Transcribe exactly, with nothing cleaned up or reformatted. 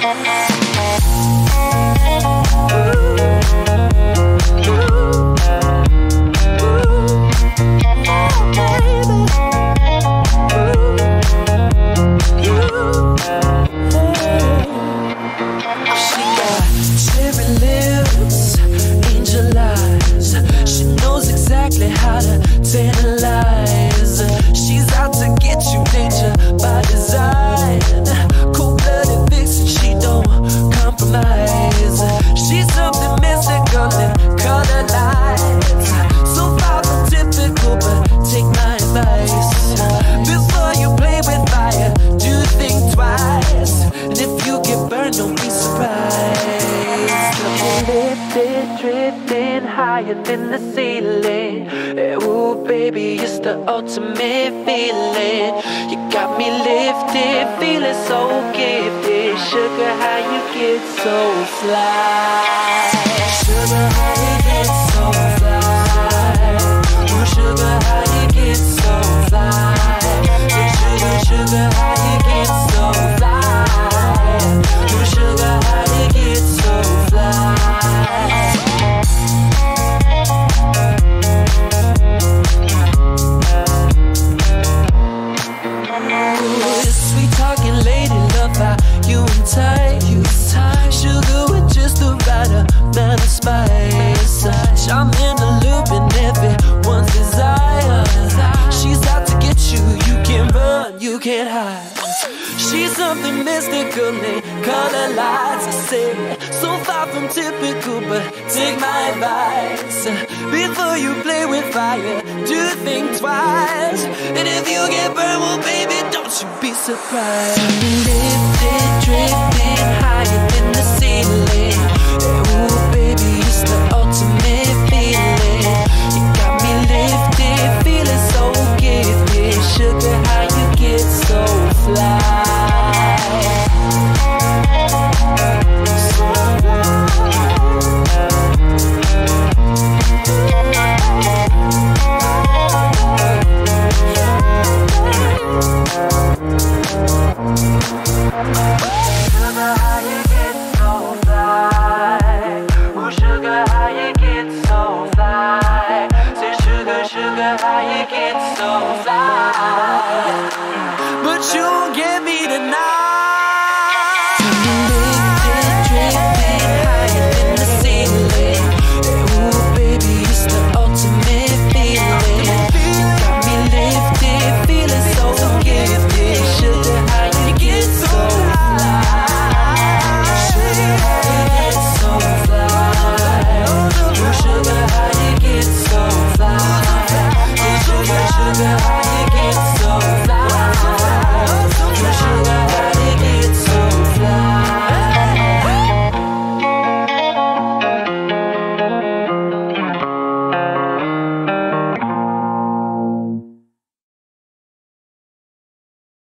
In the ceiling, ooh baby, it's the ultimate feeling. You got me lifted, feeling so gifted. Sugar, how you get so fly? Sugar, how you get so fly? Ooh sugar, how you get so fly? Sugar, sugar, how you get so fly? Ooh sugar, how you get so fly? Tight, you tight. Sugar with just the right amount of spice. I'm in the loop and everyone's desire. She's out to get you, you can't run, you can't hide. She's something mystical in color lights. I say, so far from typical, but take my advice. Before you play with fire, do think twice. And if you get burned, well baby, don't you be surprised. Lifted, drifting higher than the ceiling. Ooh baby, it's the ultimate feeling. You got me lifted, feeling so gifted. Sugar, how you get so fly? So